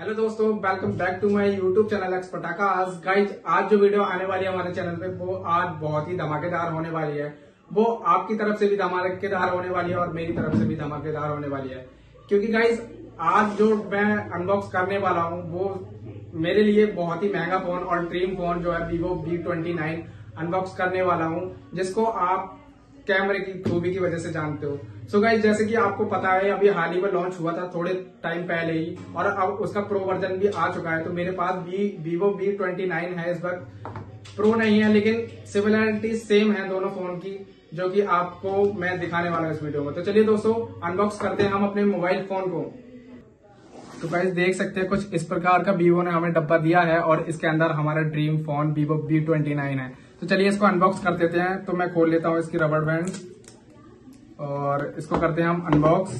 Hello दोस्तों, welcome back to my YouTube channel X पटाखा। आज जो वीडियो आने वाली है हमारे चैनल पे वो आज बहुत ही धमाकेदार होने वाली है। वो आपकी तरफ से भी धमाकेदार होने वाली है और मेरी तरफ से भी धमाकेदार होने वाली है, क्योंकि गाइज आज जो मैं अनबॉक्स करने वाला हूँ वो मेरे लिए बहुत ही महंगा फोन और ड्रीम फोन जो है Vivo V29 अनबॉक्स करने वाला हूँ, जिसको आप कैमरे की खूबी की वजह से जानते हो। सो गाइज, जैसे कि आपको पता है अभी हाल ही में लॉन्च हुआ था थोड़े टाइम पहले ही, और अब उसका प्रो वर्जन भी आ चुका है। तो मेरे पास भी Vivo V29 है इस वक्त। प्रो नहीं है लेकिन सिमिलरिटी सेम है दोनों फोन की, जो कि आपको मैं दिखाने वाला हूँ इस वीडियो में। तो चलिए दोस्तों, अनबॉक्स करते हैं हम अपने मोबाइल फोन को। तो गाइस देख सकते हैं कुछ इस प्रकार का Vivo ने हमें डब्बा दिया है और इसके अंदर हमारा ड्रीम फोन Vivo V29 है। तो चलिए इसको अनबॉक्स कर देते हैं। तो मैं खोल लेता हूँ इसकी रबर बैंड और इसको करते हैं हम अनबॉक्स।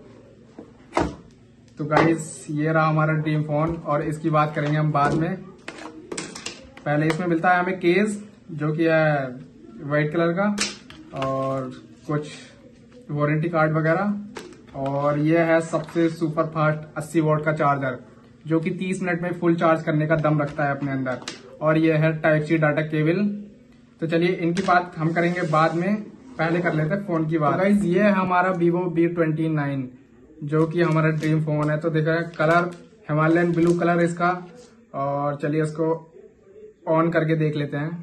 तो गाइस ये रहा हमारा ड्रीम फोन और इसकी बात करेंगे हम बाद में। पहले इसमें मिलता है हमें केस, जो कि है व्हाइट कलर का, और कुछ वारंटी कार्ड वगैरह, और ये है सबसे सुपर फास्ट 80 वॉट का चार्जर, जो कि 30 मिनट में फुल चार्ज करने का दम रखता है अपने अंदर, और ये है टाइप सी डाटा केबल। तो चलिए इनकी बात हम करेंगे बाद में, पहले कर लेते हैं फोन की बात। तो गाइस ये है हमारा Vivo V29, जो कि हमारा ड्रीम फोन है। तो देखा कलर हिमालयन ब्लू कलर इसका, और चलिए इसको ऑन करके देख लेते हैं।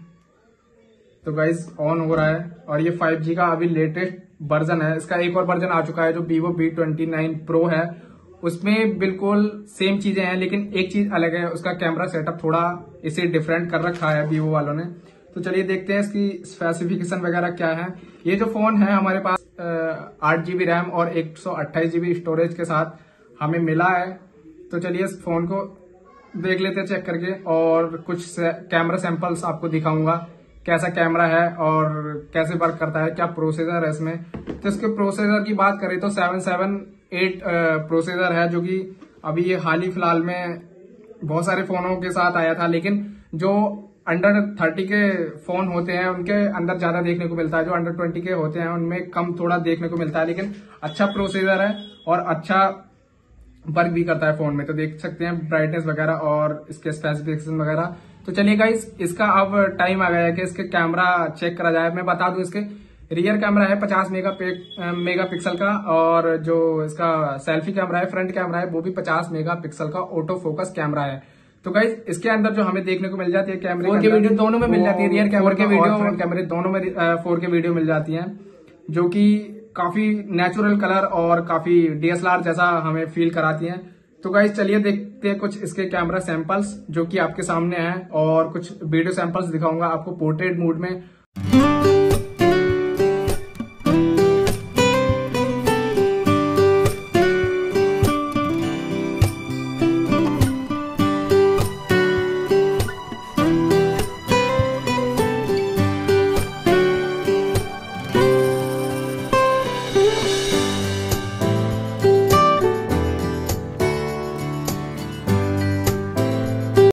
तो गाइस ऑन हो रहा है, और ये 5G का अभी लेटेस्ट वर्जन है। इसका एक और वर्जन आ चुका है जो Vivo V29 Pro है, उसमें बिल्कुल सेम चीजें हैं, लेकिन एक चीज अलग है, उसका कैमरा सेटअप थोड़ा इसे डिफरेंट कर रखा है Vivo वालों ने। तो चलिए देखते हैं इसकी स्पेसिफिकेशन वगैरह क्या है। ये जो फोन है हमारे पास 8GB रैम और 128GB स्टोरेज के साथ हमें मिला है। तो चलिए इस फोन को देख लेते हैं चेक करके, और कुछ कैमरा सैंपल्स आपको दिखाऊंगा कैसा कैमरा है और कैसे वर्क करता है, क्या प्रोसेसर है इसमें। तो इसके प्रोसेसर की बात करें तो 778 प्रोसेसर है, जो कि अभी ये हाल ही फिलहाल में बहुत सारे फोनों के साथ आया था, लेकिन जो अंडर 30 के फोन होते हैं उनके अंदर ज्यादा देखने को मिलता है, जो अंडर 20 के होते हैं उनमें कम थोड़ा देखने को मिलता है, लेकिन अच्छा प्रोसेसर है और अच्छा वर्क भी करता है फोन में। तो देख सकते हैं ब्राइटनेस वगैरह और इसके स्पेसिफिकेशन वगैरह। तो चलिए गाइस, इसका अब टाइम आ गया है कि इसके कैमरा चेक करा जाए। मैं बता दूं इसके रियर कैमरा है 50 मेगापिक्सल का, और जो इसका सेल्फी कैमरा है, फ्रंट कैमरा है, वो भी 50 मेगापिक्सल का ऑटो फोकस कैमरा है। तो गाइस इसके अंदर जो हमें देखने को मिल जाती है कैमरे 4K वीडियो दोनों में मिल जाती है, रियर कैमरे के वीडियो फ्रंट कैमरे दोनों में 4K वीडियो मिल जाती है, जो कि काफी नेचुरल कलर और काफी DSLR जैसा हमें फील कराती हैं। तो गाइस चलिए देखते हैं कुछ इसके कैमरा सैंपल्स जो कि आपके सामने हैं, और कुछ वीडियो सैंपल्स दिखाऊंगा आपको पोर्ट्रेट मोड में।